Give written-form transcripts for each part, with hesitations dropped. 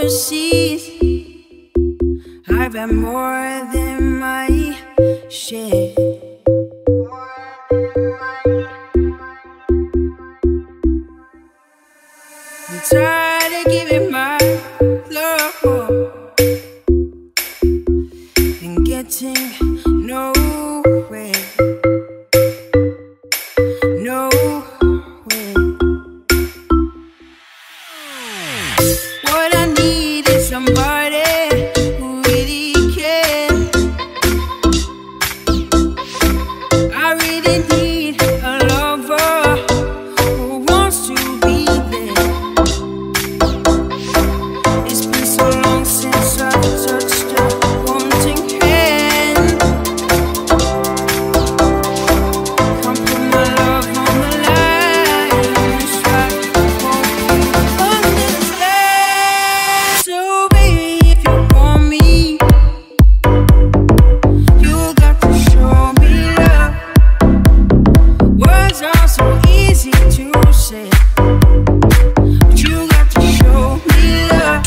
overseas. I've had more than my share. I'm tired of giving my love and getting nowhere. What I need is somebody who really cares. I really need a lover who wants to be there. It's been so long since I've touched a wanting hand. Come put my love on the line. So baby, if you want me, you got to show me love. Words are so easy to say, but you got to show me love.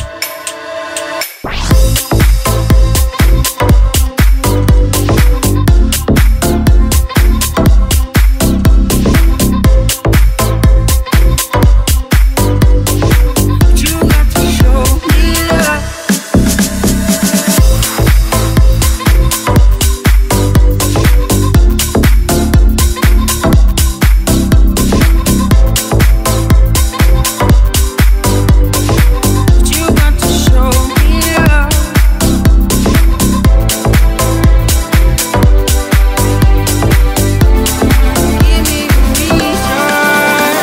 But you got to show me love. But you got to show me love. Give me a reason.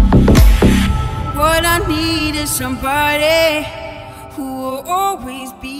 What I need is somebody who will always be